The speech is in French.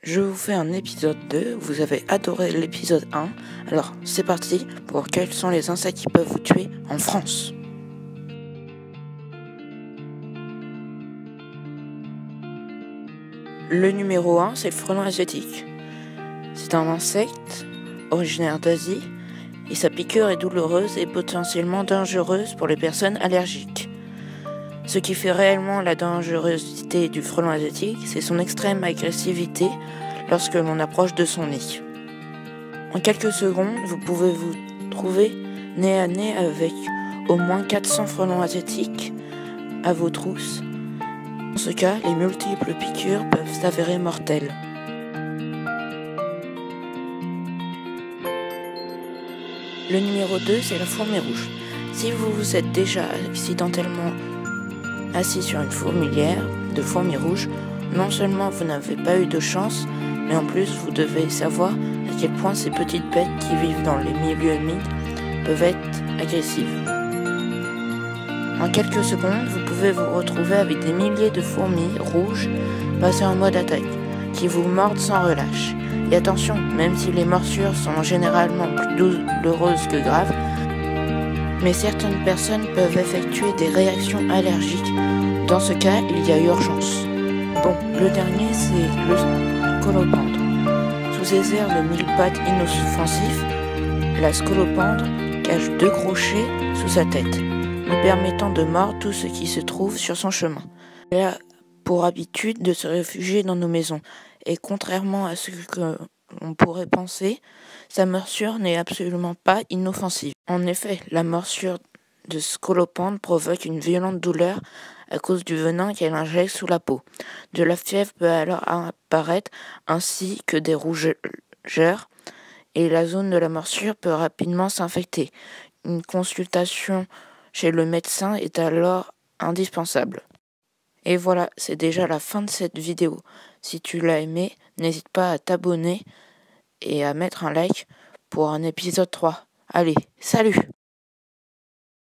Je vous fais un épisode 2, vous avez adoré l'épisode 1, alors c'est parti pour quels sont les insectes qui peuvent vous tuer en France. Le numéro 1, c'est le frelon asiatique. C'est un insecte originaire d'Asie et sa piqûre est douloureuse et potentiellement dangereuse pour les personnes allergiques. Ce qui fait réellement la dangerosité du frelon asiatique, c'est son extrême agressivité lorsque l'on approche de son nid. En quelques secondes, vous pouvez vous trouver nez à nez avec au moins 400 frelons asiatiques à vos trousses. Dans ce cas, les multiples piqûres peuvent s'avérer mortelles. Le numéro 2, c'est la fourmi rouge. Si vous vous êtes déjà accidentellement assis sur une fourmilière de fourmis rouges, non seulement vous n'avez pas eu de chance, mais en plus vous devez savoir à quel point ces petites bêtes qui vivent dans les milieux humides peuvent être agressives. En quelques secondes, vous pouvez vous retrouver avec des milliers de fourmis rouges passées en mode attaque, qui vous mordent sans relâche. Et attention, même si les morsures sont généralement plus douloureuses que graves, mais certaines personnes peuvent effectuer des réactions allergiques. Dans ce cas, il y a urgence. Bon, le dernier, c'est le scolopendre. Sous ses airs de mille pattes inoffensifs, la scolopendre cache 2 crochets sous sa tête, lui permettant de mordre tout ce qui se trouve sur son chemin. Elle a pour habitude de se réfugier dans nos maisons, et contrairement à ce que l'on pourrait penser, sa morsure n'est absolument pas inoffensive. En effet, la morsure de scolopendre provoque une violente douleur à cause du venin qu'elle injecte sous la peau. De la fièvre peut alors apparaître ainsi que des rougeurs et la zone de la morsure peut rapidement s'infecter. Une consultation chez le médecin est alors indispensable. Et voilà, c'est déjà la fin de cette vidéo. Si tu l'as aimé, n'hésite pas à t'abonner et à mettre un like pour un épisode 3. Allez, salut!